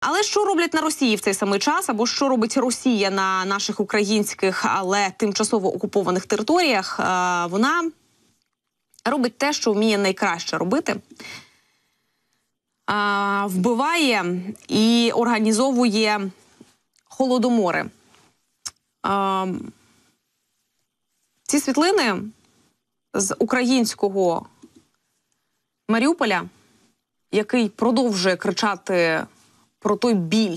Але що роблять на Росії в цей самий час, або що робить Росія на наших українських, але тимчасово окупованих територіях? Вона робить те, що вміє найкраще робити. Вбиває і організовує холодомори. Ці світлини з українського Маріуполя, який продовжує кричати про той біль,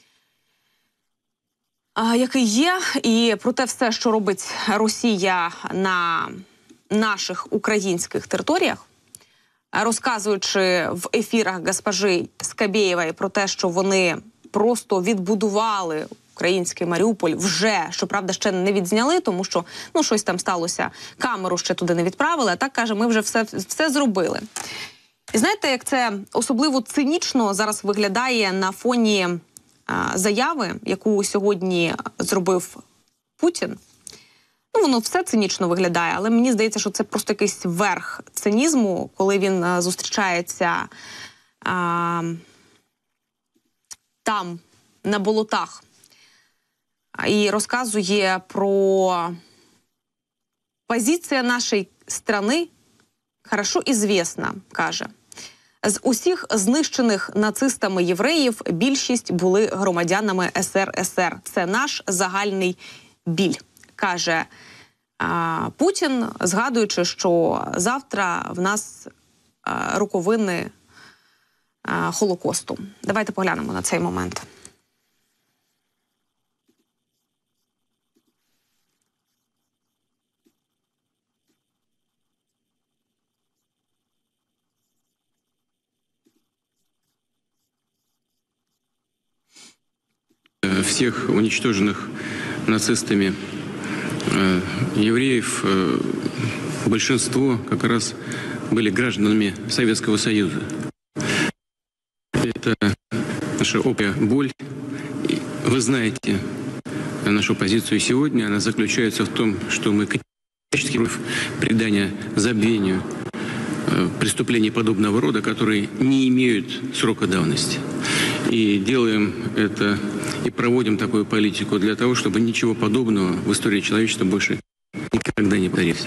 який є, і про те все, що робить Росія на наших українських територіях, розказуючи в ефірах госпожі Скабєєвої про те, що вони просто відбудували український Маріуполь вже, щоправда, ще не відзняли, тому що, щось там сталося, камеру ще туди не відправили, а так, каже, ми вже все зробили. І знаєте, як це особливо цинічно зараз виглядає на фоні заяви, яку сьогодні зробив Путін? Воно все цинічно виглядає, але мені здається, що це просто якийсь верх цинізму, коли він зустрічається там, на болотах, і розказує про позицію нашої країни, хорошо известна, каже. З усіх знищених нацистами євреїв більшість були громадянами СРСР. Це наш загальний біль, каже Путін, згадуючи, що завтра в нас роковини Холокосту. Давайте поглянемо на цей момент. Всех уничтоженных нацистами евреев, большинство как раз были гражданами Советского Союза. Это наша общая боль. Вы знаете нашу позицию сегодня. Она заключается в том, что мы категорически против придания забвению преступлений подобного рода, которые не имеют срока давности. И делаем это и проводим такую политику для того, чтобы ничего подобного в истории человечества больше никогда не повторилось.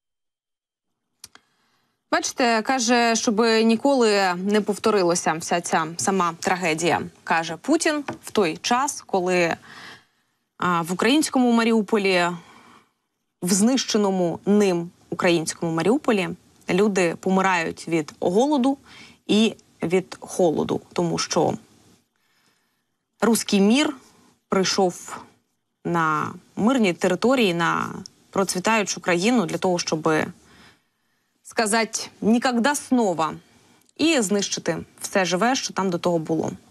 Бачите, каже, щоб ніколи не повторилося вся ця сама трагедія, каже Путін, в той час, коли в українському Маріуполі, в знищеному ним українському Маріуполі, люди помирають від голоду і від холоду, тому що руський мір прийшов на мирній території, на процвітаючу країну для того, щоб сказати «ніколи снова» і знищити все живе, що там до того було.